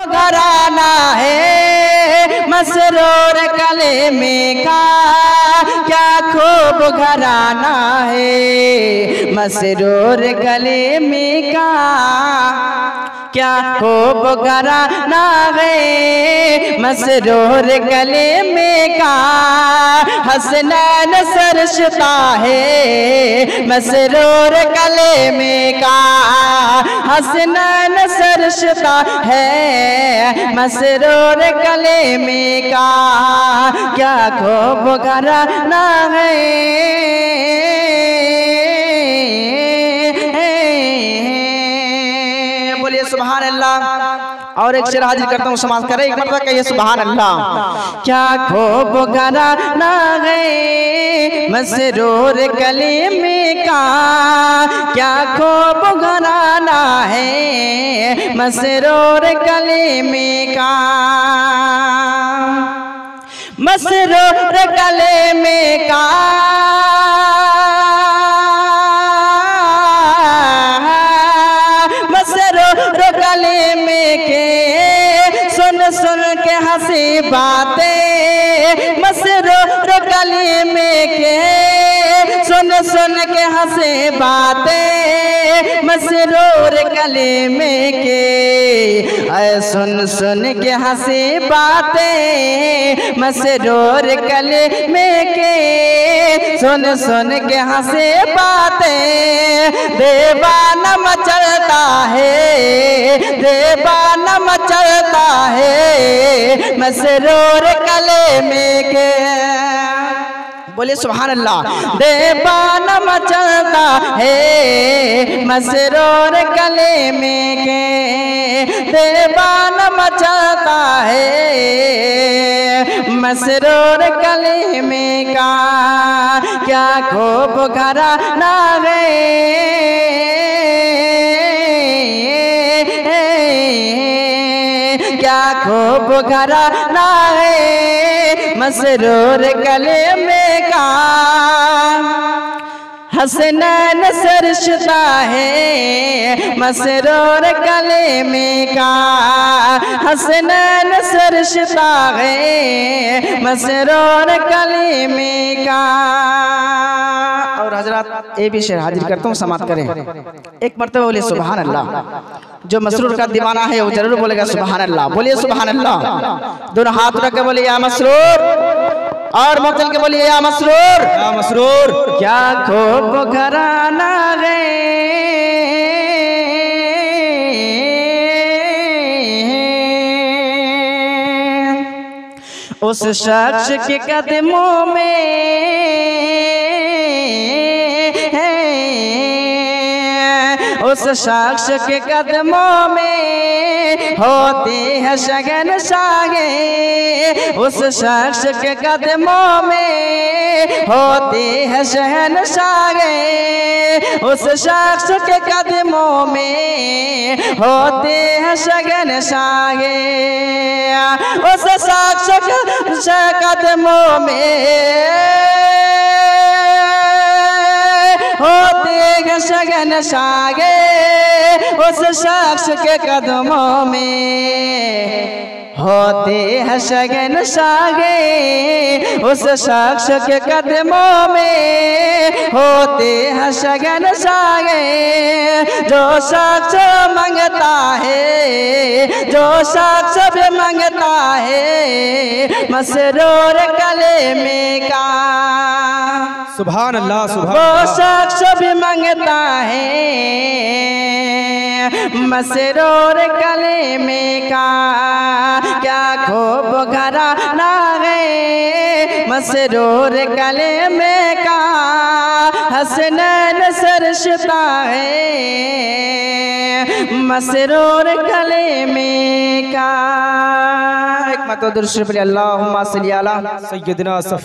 घराना है मसरूर कलेमे का, क्या खूब घराना है मसरूर कलेमे का, क्या खूब घराना है मसरूर कलेमे का। हसनैन सरशता है मसरूर कलेमे का, हसनैन सरशता है मसरूर कलेमे का, क्या खूब घराना है। बोलिए सुभान अल्लाह। और एक शेर हाजिर करता हूँ, समाज करे एक मतलब कहिए सुभान अल्लाह। क्या खूब घराना है मसरूर कलेमे का, क्या खूब घराना है मसरूर कलेमे का, मसरूर कलेमे का, कलेमे के सुन सुन के हंसी बातें, मसरूर कलेमे के सुन सुन के हंसी बातें, मसरूर कलेमे के सुन सुन के हंसी बातें, मसरूर कलेमे के सुन सुन के हंसी बातें। दीवाना मचलता है, दीवाना मचलता है मसरूर कलेमे के। बोलिए सुभान अल्लाह। दीवाना मचलता है मसरूर कलेमे के, दीवाना मचलता है मसरूर कलेमे का, क्या खूब घराना है। क्या खूब घराना है मसरूर कलेमे का, हसनैन सरशता है मसरूर कलेमे का, हसनैन सरशता है मसरूर कलेमे का। और हजरात ये भी शेर हाजिर करता हूँ, समाप्त करें एक मरतबा बोले सुभान अल्लाह। जो मसरूर का दीवाना है वो जरूर बोलेगा सुभान अल्लाह। बोलिए सुभान अल्लाह। दोनों हाथ रख के बोलिए या मसरूर, और मचल के बोलिए या मसरूर, या मसरूर। क्या खूब घराना है उस शख्स के कदमों में, उस शख्स के कदमों में होती है शगनशाही, उस शख्स के कदमों में होती है शहनशाही, उस शख्स के कदमों में होती है शगनशाही, उस शख्स के कदमों में होती है शगनशाही, उस शख्स के कदमों में होती है शगनशाही, उस शख्स के कदमों में होती है शगनशाही। जो शख्स मंगता है, जो शख्स भी मंगता है मसरूर कलेमे का, सुभान अल्लाह सुभान वो अल्लाह। शख्स भी मंगता है मसरूर कलेमे का, क्या खूब घराना है मसरूर कलेमे का, हसनैन सरशता है मसरूर कलेमे का। एक मतलब दुरूद शरीफ अल्लाहुम्मा सल्ली अला सय्यदना